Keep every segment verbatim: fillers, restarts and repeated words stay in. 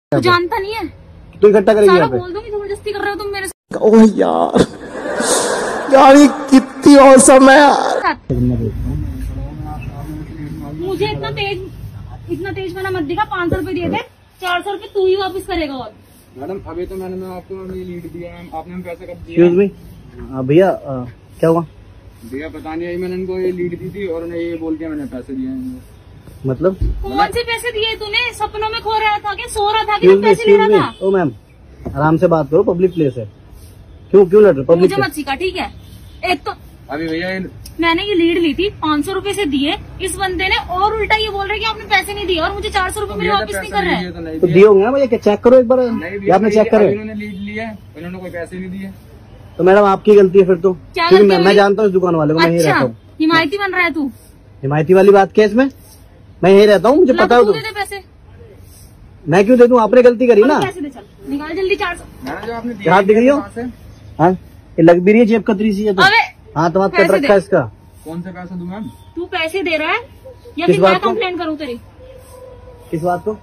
तू जानता नहीं है, तू इकट्ठा करेगी यहाँ पे। बोल दूंगी जबरदस्ती कर रहे हो तुम मेरे साथ। ओह यार, यार ये कितनी औसम है यार। मुझे इतना तेज इतना तेज मैंने मत दिखा। पाँच सौ रुपए दिए थे, चार सौ रुपए तू ही वापस करेगा। और मैडम अभी तो मैंने मैं आपको लीड दिया, आपने पैसे कब दिया? एक्सक्यूज मी भैया, क्या हुआ भैया? पता नहीं, मैंने इनको ये लीड दी थी और उन्हें ये बोल के मैंने पैसे दिए हैं। मतलब कौन से पैसे दिए तूने? सपनों में खो रहा था क्या? सो रहा था कि तू पैसे ले रहा था? ओ मैम, आराम से बात करो, पब्लिक प्लेस है। क्यों क्यों लड़ रहे पब्लिक? मुझे मत सिखा, ठीक है? एक तो अभी भैया मैंने ये लीड ली थी, पाँच सौ रूपये से दिए, इस बंदे ने और उल्टा ये बोल रहे कि आपने पैसे नहीं दिए और मुझे चार सौ रूपये मेरे वापस नहीं कर रहे हैं। तो दिए होंगे ना भैया, चेक करो एक बार। आपने चेक करे? इन्होंने लीड लिया, इन्होंने कोई पैसे नहीं दिए। तो मैडम आपकी गलती है फिर तो। मैं, मैं जानता हूँ इस दुकान वाले को, मैं यही रहता हूँ। हिमायती बन रहा है तू? हिमायती वाली बात क्या इसमें? मैं यही रहता हूँ, मुझे पता है। दे पैसे। मैं क्यों दे दूँ? आपने गलती करी ना। पैसे दे, चल निकाल जल्दी चार सौ। हाथ दिख रही हो? हाँ, ये लग भी रही है जेब कतरी सी है तो। हाँ, तो कट रखा है इसका। कौन सा पैसा दूं मैम? तू पैसे दे रहा है या फिर मैं कंप्लेंट करूँ तेरी? किस बात को?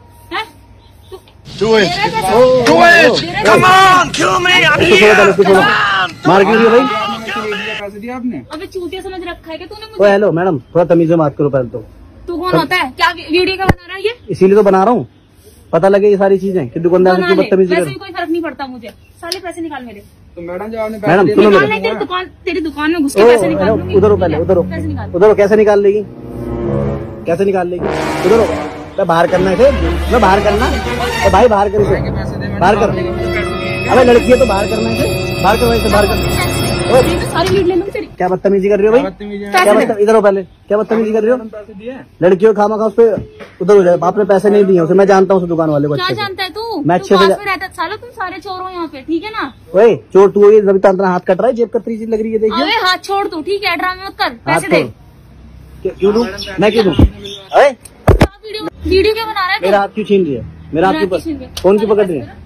मार क्यों रही भाई? पैसे दिए आपने? अबे चूतिया समझ रखा है क्या तूने मुझे? हेलो मैडम, थोड़ा तमीज से बात करो पहले तो। तू कौन होता है? क्या वीडियो क्या बना रहा है ये? इसीलिए तो बना रहा हूँ, पता लगे ये सारी चीजें कि दुकानदार से क्यों बदतमीजी कर। वैसे भी कोई फर्क नहीं पड़ता मुझे। साले पैसे निकाल मेरे। तो मैडम जब आपने मैडम सुनो मेरे, तेरी दुकान तेरी दुकान में घुस के पैसे निकाल लूंगी। उधर हो पहले, उधर हो उधर हो। कैसे निकाल लेगी? कैसे निकाल लेगी? उधर हो। मैं बाहर करना है, मैं बाहर करना। तो भाई बाहर कर, बाहर कर। अबे लड़की है तो बाहर करना है, बाहर कर, वैसे बाहर कर। सारी लीड ले लूंगी तेरी। क्या बदतमीजी कर रही हो भाई? क्या बदतमीजी? इधर हो पहले, क्या बदतमीजी कर रही हो? पैसे दिए लड़कियों खामा खा उस पे उधर हो जाए। आपने पैसे नहीं दिए उसे, मैं जानता हूँ उस दुकान वाले को। क्या जानता है तू? मैं अच्छे से रहता साला, तुम सारे चोर हो यहाँ पे, ठीक है ना? वही चोर तू है, जब तक हाथ कट रहा है, जेब कतरी चीज लग रही है। देखिए अबे हाथ छोड़ तू, ठीक है? ड्रामे मत कर, पैसे दे। क्यों दूं मैं? क्यों दूं? वीडियो क्या बना रहा है? मेरा हाथ क्यों छीन रही है? मेरा हाथ क्यों फोन क्यों पकड़ रही है?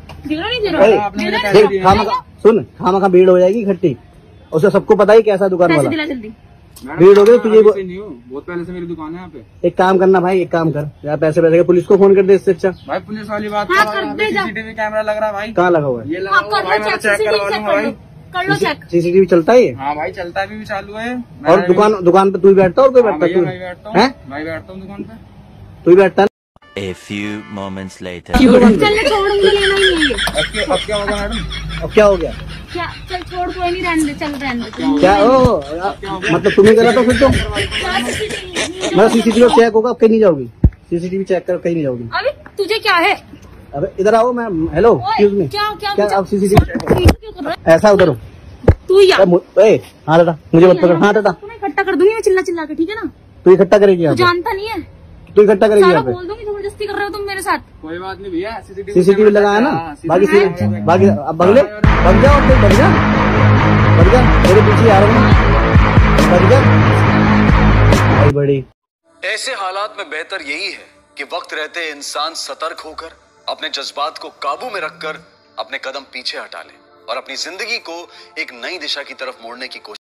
नहीं सुन, खामा खा भीड़ हो जाएगी इकट्ठी, उसे सबको पता ही कैसा दुकान वाला। दिला जल्दी। भीड़ हो गई तुझे। बहुत पहले से मेरी दुकान है यहाँ पे। एक काम करना भाई, एक काम कर यार, पैसे पैसे पुलिस को फोन कर दे इससे अच्छा। भाई पुलिस वाली बात हाँ, कर दे। सीसीटीवी कैमरा लग रहा है भाई। कहाँ लगा हुआ है? ये लगा हुआ है भाई, मैं चेक करवा लूंगा भाई। कर लो चेक। सीसीटीवी चलता है ये? हाँ भाई चलता भी चालू है। और दुकान दुकान पे तू ही बैठता और कोई बैठता है? मैं बैठता हूँ, मैं बैठता हूँ दुकान पे, तू ही बैठता है। A few moments later. चल छोड़ूंगी, लेना ही नहीं है। अब क्या होगा मैडम? अब क्या हो गया? क्या? चल छोड़, कोई नहीं, रहने दे, चल रहने दे। क्या ओ मतलब तुम्हें गलत हो फिर तो? मेरा सीसीटीवी चेक होगा, अब कहीं नहीं जाओगी। सीसीटीवी चेक कर, कहीं नहीं जाओगी। अबे तुझे क्या है? अबे इधर आओ मैम। हेलो एक्सक्यूज मी, क्या क्या क्या आप सीसीटीवी ऐसा उधर हो? तू यार हाँ दादा, मुझे मत पकड़। हाँ दादा, इकट्ठा कर दूंगी मैं चिल्ला चिल्ला के, ठीक है ना? तू इकट्ठा करेगी यहाँ पे? जानता नहीं है, तू इकट्ठा करेगी यहाँ पे? बोल दूंगी जबरदस्ती कर रहे हो तुम मेरे साथ। कोई बात नहीं भैया, सीसीटीवी लगाया ना। बाकी बाकी अब बगले बग जाओ, बग जा बग जा, मेरे पीछे आ रहा हूँ, बग जा भाई। बड़ी ऐसे हालात में बेहतर यही है कि वक्त रहते इंसान सतर्क होकर अपने जज्बात को काबू में रखकर अपने कदम पीछे हटा ले और अपनी जिंदगी को एक नई दिशा की तरफ मोड़ने की कोशिश